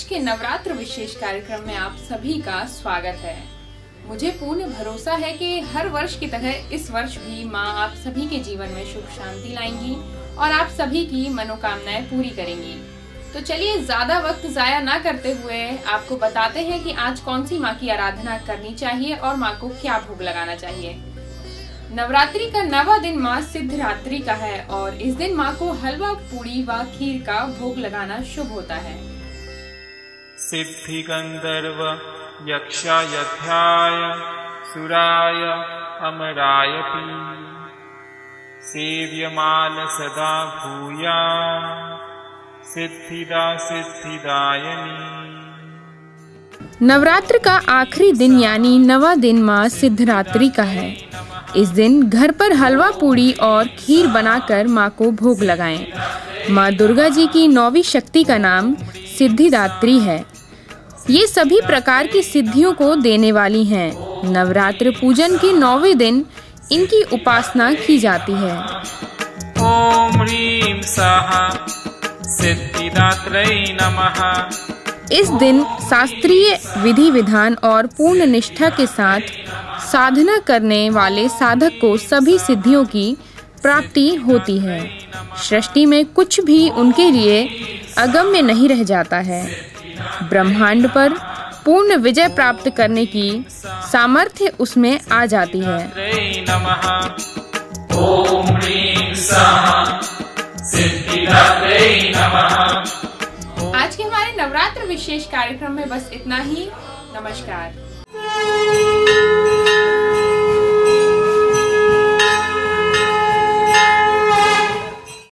के नवरात्र विशेष कार्यक्रम में आप सभी का स्वागत है। मुझे पूर्ण भरोसा है कि हर वर्ष की तरह इस वर्ष भी माँ आप सभी के जीवन में सुख शांति लाएंगी और आप सभी की मनोकामनाएं पूरी करेंगी। तो चलिए ज्यादा वक्त जाया ना करते हुए आपको बताते हैं कि आज कौन सी माँ की आराधना करनी चाहिए और माँ को क्या भोग लगाना चाहिए। नवरात्रि का 9वां दिन माँ सिद्धरात्रि का है और इस दिन माँ को हलवा पूड़ी व खीर का भोग लगाना शुभ होता है। सिद्धि गंधर्व यक्षायध्याय सुराय अमरायपि सेव्यमान सदा भूया सिद्धिदा सिद्धिदायनी। नवरात्र का आखिरी दिन यानी 9वां दिन माँ सिद्धरात्रि का है। इस दिन घर पर हलवा पूड़ी और खीर बनाकर माँ को भोग लगाएं। माँ दुर्गा जी की 9वीं शक्ति का नाम सिद्धिदात्री है। ये सभी प्रकार की सिद्धियों को देने वाली हैं। नवरात्र पूजन के 9वें दिन इनकी उपासना की जाती है। ओम ह्रीं स्वाहा सिद्धिदात्रै नमः। इस दिन शास्त्रीय विधि विधान और पूर्ण निष्ठा के साथ साधना करने वाले साधक को सभी सिद्धियों की प्राप्ति होती है। सृष्टि में कुछ भी उनके लिए अगम्य नहीं रह जाता है। ब्रह्मांड पर पूर्ण विजय प्राप्त करने की सामर्थ्य उसमें आ जाती है। ओम ह्रीं स्वाहा सिद्धिदात्रै नमः। आज के हमारे नवरात्र विशेष कार्यक्रम में बस इतना ही। नमस्कार।